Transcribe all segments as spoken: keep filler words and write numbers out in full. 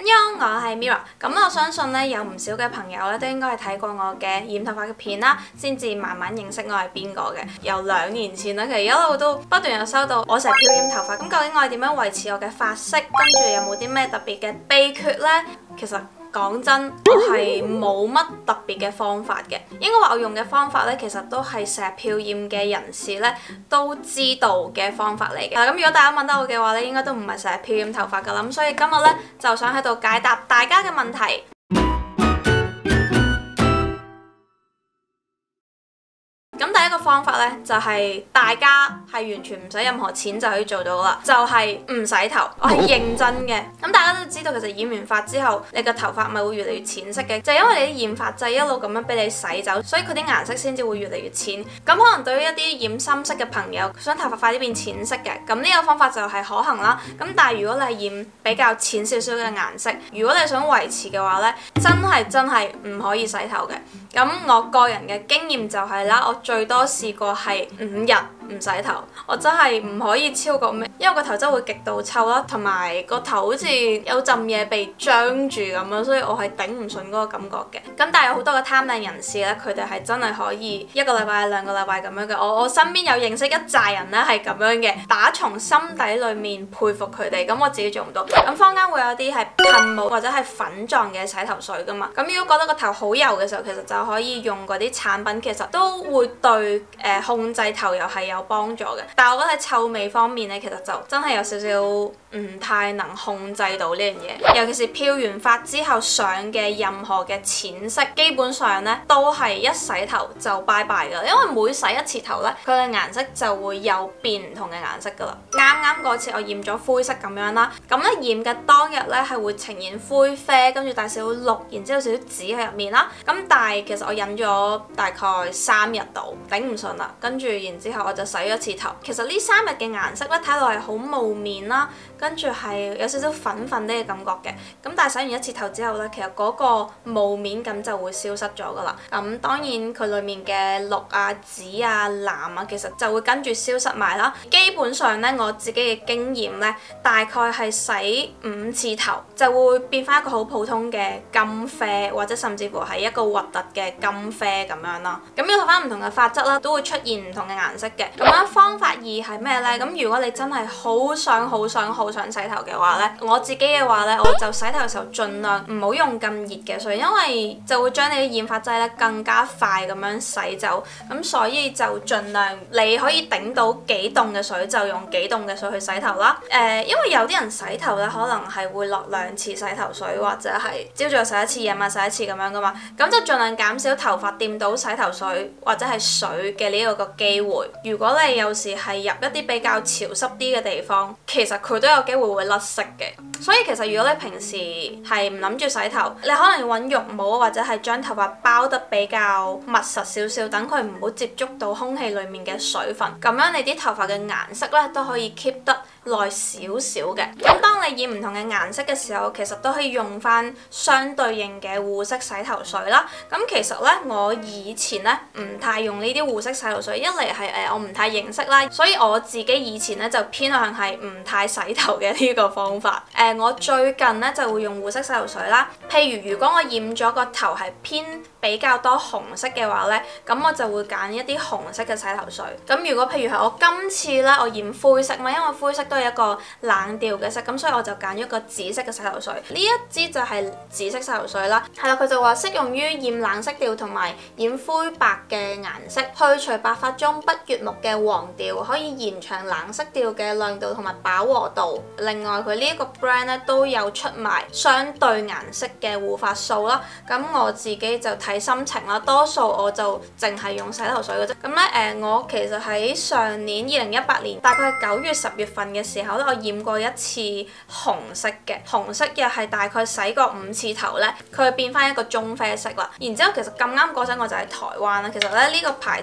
喲，我係 Mirror。咁我相信咧有唔少嘅朋友咧都應該係睇過我嘅染頭髮嘅片啦，先至慢慢認識我係邊個嘅。由兩年前咧，其實一路都不斷有收到我成日漂染頭髮，咁究竟我係點樣維持我嘅髮色？跟住有冇啲咩特別嘅秘訣呢？其實講真，我係冇乜特別嘅方法嘅。應該話我用嘅方法咧，其實都係成日漂染嘅人士咧都知道嘅方法嚟嘅。咁如果大家問得我嘅話咧，應該都唔係成日漂染頭髮噶啦。咁所以今日咧就想喺度解答大家嘅問題。咁第一個方法咧，就係、是、大家係完全唔使任何錢就可以做到啦，就係、是、唔洗頭。我係認真嘅。咁大家都知道，其實染完髮之後，你個頭髮咪會越嚟越淺色嘅，就係、因為你啲染髮劑一路咁樣俾你洗走，所以佢啲顏色先至會越嚟越淺。咁可能對於一啲染深色嘅朋友，想頭髮快啲變淺色嘅，咁呢個方法就係可行啦。咁但係如果你係染比較淺少少嘅顏色，如果你想維持嘅話咧，真係真係唔可以洗頭嘅。咁我個人嘅經驗就係啦，我最多試過係五日唔洗頭，我真係唔可以超過咩，因為個頭真係會極度臭啦，同埋個頭好似有陣嘢被張住咁樣，所以我係頂唔順嗰個感覺嘅。咁但係有好多嘅貪靚人士咧，佢哋係真係可以一個禮拜、兩個禮拜咁樣嘅。我我身邊有認識一紮人咧係咁樣嘅，打從心底裡面佩服佢哋。咁我自己做唔到。咁坊間會有啲係噴霧或者係粉狀嘅洗頭水噶嘛。咁如果覺得個頭好油嘅時候，其實就可以用嗰啲產品，其實都會對誒、呃、控制頭油係有幫助嘅。但係我覺得喺臭味方面咧，其實就真係有少少唔太能控制到呢樣嘢。尤其是漂完髮之後上嘅任何嘅淺色，基本上咧都係一洗頭就拜拜噶，因為每洗一次頭咧，佢嘅顏色就會有變唔同嘅顏色噶啦。啱啱嗰次我染咗灰色咁樣啦，咁咧染嘅當日咧係會呈現灰啡，跟住帶少少綠，然之後少少紫喺入面啦。咁但係其實我忍咗大概三日度，頂唔順啦，跟住然之後我就洗咗一次頭。其實呢三日嘅顏色咧睇落係好霧面啦，跟住係有少少粉粉啲嘅感覺嘅。咁但係洗完一次頭之後咧，其實嗰個霧面感就會消失咗噶啦。咁當然佢裡面嘅綠啊、紫啊、藍啊，其實就會跟住消失埋啦。基本上咧，我自己嘅經驗咧，大概係洗五次頭就會變翻一個好普通嘅金啡，或者甚至乎係一個核突嘅金啡咁樣啦。咁要睇翻唔同嘅髮質啦，都會出現唔同嘅顏色嘅。咁樣方法二係咩呢？咁如果你真係好想、好想、好想洗頭嘅話呢，我自己嘅話呢，我就洗頭嘅時候盡量唔好用咁熱嘅水，因為就會將你啲染髮劑咧更加快咁樣洗走。咁所以就盡量你可以頂到幾凍嘅水就用幾凍嘅水去洗頭啦。誒、呃，因為有啲人洗頭咧可能係會落兩次洗頭水，或者係朝早洗一次、夜晚洗一次咁樣噶嘛。咁就盡量減少頭髮掂到洗頭水或者係水嘅呢個個機會。如果你有時係入一啲比較潮濕啲嘅地方，其實佢都有機會會甩色嘅。所以其實如果你平時係唔諗住洗頭，你可能要揾浴帽或者係將頭髮包得比較密實少少，等佢唔好接觸到空氣裡面嘅水分，咁樣你啲頭髮嘅顏色咧都可以 keep 得耐少少嘅。咁當你染唔同嘅顏色嘅時候，其實都可以用翻相對應嘅護色洗頭水啦。咁其實咧，我以前咧唔太用呢啲護色洗頭水，一嚟係誒我唔太認識啦，所以我自己以前咧就偏向係唔太洗頭嘅呢個方法。誒、呃，我最近咧就會用護色洗頭水啦。譬如如果我染咗個頭係偏比較多紅色嘅話咧，咁我就會揀一啲紅色嘅洗頭水。咁如果譬如係我今次咧我染灰色嘛，因為灰色都係一個冷調嘅色，咁所以我就揀咗個紫色嘅洗頭水。呢一支就係紫色洗頭水啦。係啦，佢就話適用於染冷色調同埋染灰白嘅顏色，去除白髮中不悅目嘅黃調，可以延長冷色調嘅亮度同埋飽和度。另外佢呢一個 brand 咧都有出賣相對顏色嘅護髮素啦。咁我自己就睇心情啦，多數我就淨係用洗頭水嘅啫。咁咧誒，我其實喺上年二零一八年大概九月十月份嘅時候咧，我染過一次紅色嘅，紅色又係大概洗過五次頭咧，佢變翻一個棕啡色啦。然之後其實咁啱嗰陣我就喺台灣啦，其實咧呢個牌子咧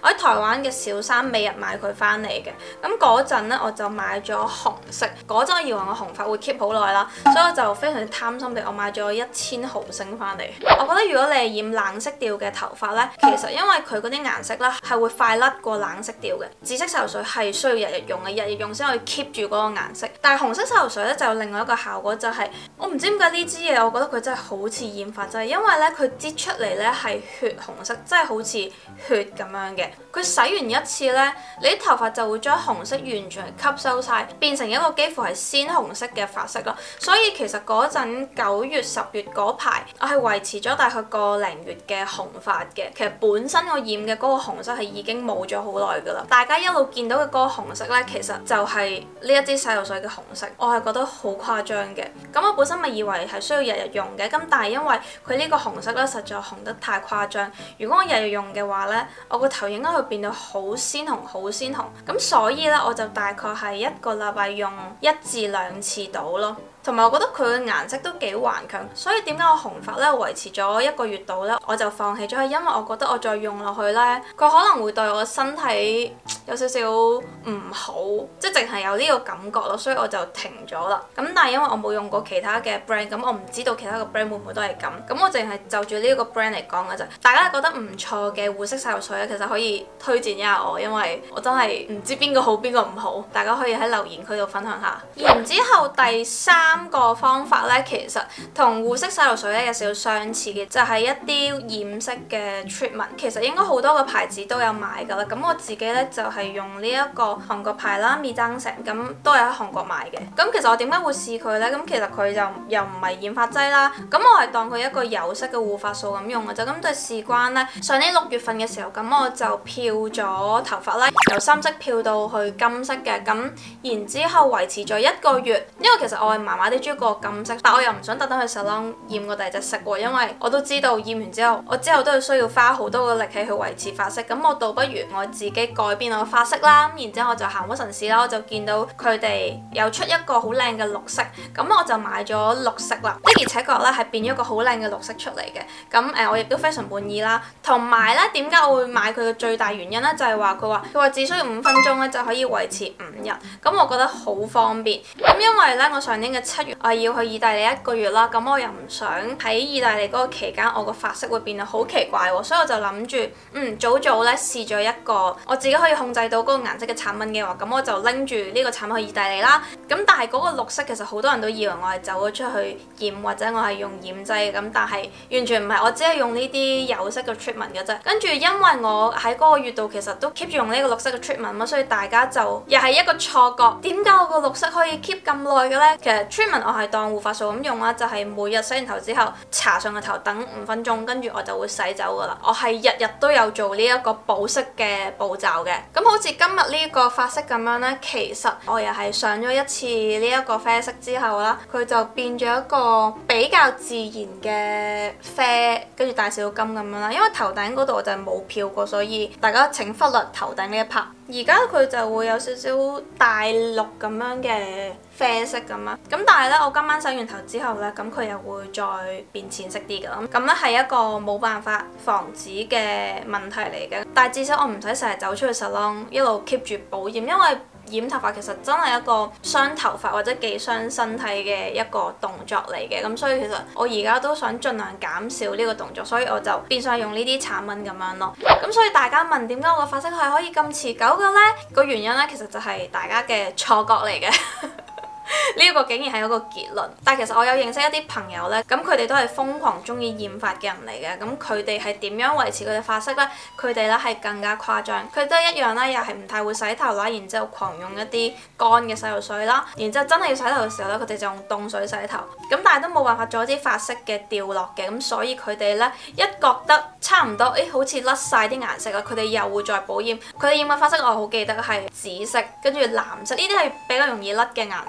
我喺台灣嘅小三美日買佢翻嚟嘅。咁嗰陣咧我就買咗紅色，嗰陣我以為我紅髮會 keep 好耐啦，所以我就非常之貪心地我買咗一千毫升翻嚟。我覺得如果你係染冷色調嘅頭髮咧，其實因為佢嗰啲顏色咧係會快甩過冷色調嘅。紫色洗頭水係需要日日用嘅，日日用先可以 keep 住嗰個顏色。但係紅色洗頭水咧就有另外一個效果，就係我唔知點解呢支嘢，我覺得佢真係好似染髮劑，因為咧佢擠出嚟咧係血紅色，真係好似血咁樣嘅。佢洗完一次咧，你啲頭髮就會將紅色完全吸收晒，變成一個幾乎係鮮紅色嘅髮色咯。所以其實嗰陣九月十月嗰排，我係維持咗大概個零月嘅紅髮嘅。其實本身我染嘅嗰個紅色係已經冇咗好耐噶啦。大家一路見到嘅嗰個紅色咧，其實就係呢一支洗頭水嘅紅色。我係覺得好誇張嘅。咁我本身咪以為係需要日日用嘅，咁但係因為佢呢個紅色咧實在紅得太誇張。如果我日日用嘅話咧，我個頭應該會變到好鮮紅，好鮮紅。咁所以咧，我就大概係一個禮拜用一至兩次到咯。同埋我覺得佢嘅顏色都幾頑強，所以點解我紅髮咧維持咗一個月度咧，我就放棄咗，係因為我覺得我再用落去咧，佢可能會對我身體有少少唔好，即係淨係有呢個感覺咯，所以我就停咗啦。咁但係因為我冇用過其他嘅 brand， 咁我唔知道其他嘅 brand 會唔會都係咁，咁我淨係就住呢一個 brand 嚟講嘅啫。大家覺得唔錯嘅護色洗頭水咧，其實可以推薦一下我，因為我真係唔知邊個好邊個唔好，大家可以喺留言區度分享下。然之後第三三個方法咧，其實同護色洗頭水咧有少少相似嘅，就係一啲染色嘅 treatment。其實應該好多個牌子都有買㗎啦。咁我自己咧就係用呢一個韓國牌啦，米增城，咁都係喺韓國買嘅。咁其實我點解會試佢咧？咁其實佢就又唔係染髮劑啦。咁我係當佢一個有色嘅護髮素咁用嘅啫。咁就事關咧，上年六月份嘅時候，咁我就漂咗頭髮啦，由深色漂到去金色嘅。咁然之後維持咗一個月，因為其實我係麻麻地中意個金色，但我又唔想特登去 salon 染個第二隻色喎，因為我都知道染完之後，我之後都係需要花好多個力氣去維持髮色。咁我倒不如我自己改變我嘅髮色啦。咁然之後我就行屈臣氏啦，我就見到佢哋有出一個好靚嘅綠色，咁我就買咗綠色啦。的而且確咧係變咗一個好靚嘅綠色出嚟嘅。咁誒、呃、我亦都非常滿意啦。同埋咧，點解我會買佢嘅最大原因咧，就係話佢話佢話只需要五分鐘咧就可以維持五日，咁我覺得好方便。咁因為咧我上年嘅七月我係要去意大利一個月啦，咁我又唔想喺意大利嗰個期間我個髮色會變得好奇怪喎，所以我就諗住嗯早早咧試咗一個我自己可以控制到嗰個顏色嘅產品嘅話，咁我就拎住呢個產品去意大利啦。咁但係嗰個綠色其實好多人都以為我係走咗出去染或者我係用染劑，咁但係完全唔係，我只係用呢啲有色嘅 treatment 嘅啫。跟住因為我喺嗰個月度其實都 keep 住用呢個綠色嘅 treatment 嘛，所以大家就又係一個錯覺，點解我個綠色可以 keep 咁耐嘅咧？其實 treatment 我係當護髮素咁用啦，就係、是、每日洗完頭之後搽上個頭等五分鐘，跟住我就會洗走噶啦。我係日日都有做呢一個保濕嘅步驟嘅。咁好似今日呢個髮色咁樣咧，其實我又係上咗一次呢一個啡色之後啦，佢就變咗一個比較自然嘅啡，跟住帶少少金咁樣啦。因為頭頂嗰度我就係冇漂過，所以大家請忽略頭頂呢一 part。而家佢就會有少少大綠咁樣嘅啡色咁樣，咁但係咧我今晚洗完頭之後咧，咁佢又會再變淺色啲㗎，咁咧係一個冇辦法防止嘅問題嚟嘅。但係至少我唔使成日走出去 salon 一路 keep 住保養，因為染頭髮其實真係一個傷頭髮或者幾傷身體嘅一個動作嚟嘅，咁所以其實我而家都想盡量減少呢個動作，所以我就變相用呢啲產品咁樣咯。咁所以大家問點解我個髮色係可以咁持久嘅呢？個原因呢，其實就係大家嘅錯覺嚟嘅。呢一個竟然係一個結論，但係其實我有認識一啲朋友呢，咁佢哋都係瘋狂中意染髮嘅人嚟嘅，咁佢哋係點樣維持佢哋髮色呢？佢哋呢係更加誇張，佢都一樣啦，又係唔太會洗頭啦，然之後狂用一啲乾嘅洗頭水啦，然之後真係要洗頭嘅時候呢，佢哋就用凍水洗頭，咁但係都冇辦法阻止髮色嘅掉落嘅，咁所以佢哋呢，一覺得差唔多，誒好似甩晒啲顏色啦，佢哋又會再補染。佢哋染嘅髮色我好記得係紫色，跟住藍色，呢啲係比較容易甩嘅顏色啦。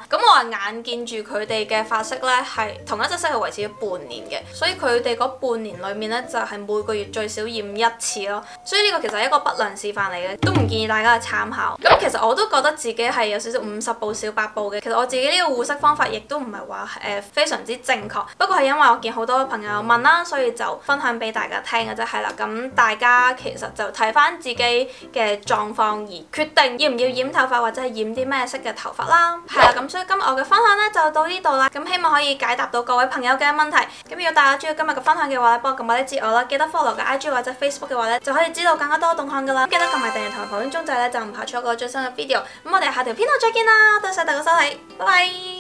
咁我係眼見住佢哋嘅髮色咧係同一隻色係維持咗半年嘅，所以佢哋嗰半年裡面咧就係每個月最少染一次咯。所以呢個其實係一個不良示範嚟嘅，都唔建議大家去參考。咁其實我都覺得自己係有少少五十步笑百步嘅。其實我自己呢個護色方法亦都唔係話誒非常之正確，不過係因為我見好多朋友問啦，所以就分享俾大家聽嘅啫。係啦，咁大家其實就睇翻自己嘅狀況而決定要唔要染頭髮或者係染啲咩色嘅頭髮啦。係啦，咁所以今日我嘅分享咧就到呢度啦。咁希望可以解答到各位朋友嘅問題。咁如果大家中意今日嘅分享嘅話咧，幫我撳埋啲字我啦，記得 follow 嘅 I G 或者 Facebook 嘅話咧，就可以知道更加多動向噶啦。記得撳埋訂閱同埋旁邊鐘仔咧，就唔怕錯過最新嘅 video。咁我哋下條片度再見啦，多謝大家收睇，拜拜。